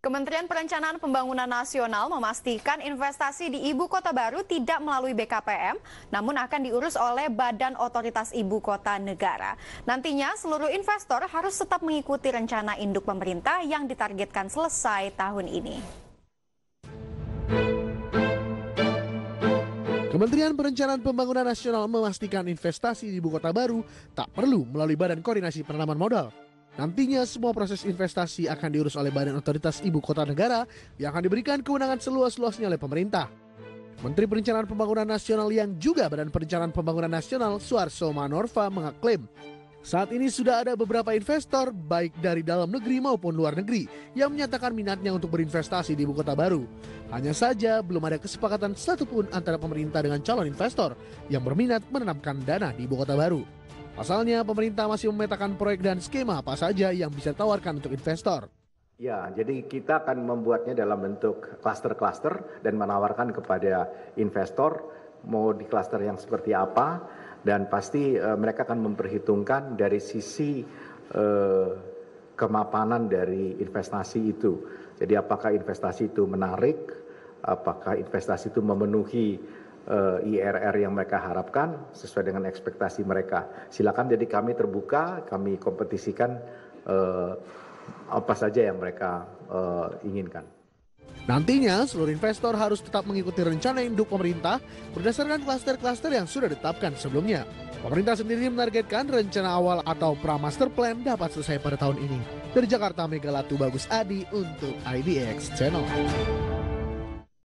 Kementerian Perencanaan Pembangunan Nasional memastikan investasi di Ibu Kota Baru tidak melalui BKPM, namun akan diurus oleh Badan Otoritas Ibu Kota Negara. Nantinya seluruh investor harus tetap mengikuti rencana induk pemerintah yang ditargetkan selesai tahun ini. Kementerian Perencanaan Pembangunan Nasional memastikan investasi di Ibu Kota Baru tak perlu melalui Badan Koordinasi Penanaman Modal. Nantinya semua proses investasi akan diurus oleh Badan Otoritas Ibu Kota Negara yang akan diberikan kewenangan seluas-luasnya oleh pemerintah. Menteri Perencanaan Pembangunan Nasional yang juga Badan Perencanaan Pembangunan Nasional Suarso Manorfa mengaklaim saat ini sudah ada beberapa investor baik dari dalam negeri maupun luar negeri yang menyatakan minatnya untuk berinvestasi di Ibu Kota Baru. Hanya saja belum ada kesepakatan satupun antara pemerintah dengan calon investor yang berminat menanamkan dana di Ibu Kota Baru. Pasalnya, pemerintah masih memetakan proyek dan skema apa saja yang bisa ditawarkan untuk investor. Ya, jadi kita akan membuatnya dalam bentuk klaster-klaster dan menawarkan kepada investor mau di klaster yang seperti apa, dan pasti mereka akan memperhitungkan dari sisi kemapanan dari investasi itu. Jadi apakah investasi itu menarik, apakah investasi itu memenuhi IRR yang mereka harapkan sesuai dengan ekspektasi mereka. Silakan, jadi kami terbuka, kami kompetisikan apa saja yang mereka inginkan. Nantinya seluruh investor harus tetap mengikuti rencana induk pemerintah berdasarkan klaster-klaster yang sudah ditetapkan sebelumnya. Pemerintah sendiri menargetkan rencana awal atau pra-master plan dapat selesai pada tahun ini. Dari Jakarta, Megalatu Bagus Adi untuk IDX Channel.